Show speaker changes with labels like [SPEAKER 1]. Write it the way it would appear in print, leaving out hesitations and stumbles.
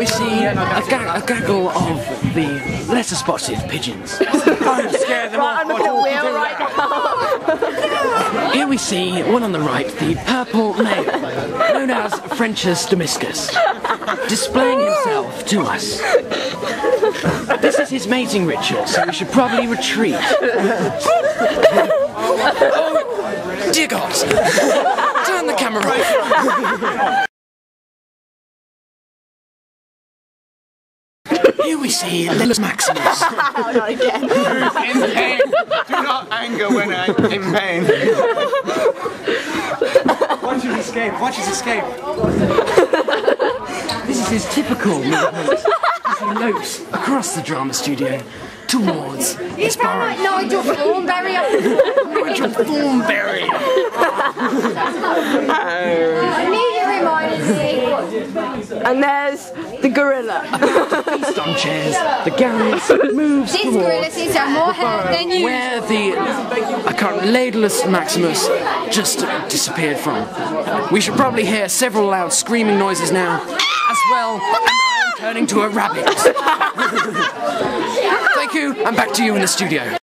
[SPEAKER 1] we see a gaggle of the lesser spotted pigeons.
[SPEAKER 2] I'm scared them off.
[SPEAKER 3] I'm looking at Will right now.
[SPEAKER 1] Here we see one on the right, the purple male, known as French's Damascus, displaying himself to us. This is his mating ritual, so we should probably retreat. Oh, dear God! Turn the camera off. Here we see Lilith Maximus.
[SPEAKER 3] Not again.
[SPEAKER 2] In pain. Do not anger when I'm in pain. Watch his escape. Watch his escape.
[SPEAKER 1] This is his typical movement as he lopes across the drama studio towards his burrow.
[SPEAKER 3] Like Nigel Thornberry.
[SPEAKER 1] Nigel Thornberry!
[SPEAKER 3] I knew you reminded me. And there's the gorilla.
[SPEAKER 1] Feast on chairs, the galleys moves
[SPEAKER 3] This gorilla seems to have more hair than you.
[SPEAKER 1] where the Ladulus Maximus just disappeared from. We should probably hear several loud screaming noises now, as well, and I am turning to a rabbit. Thank you, and back to you in the studio.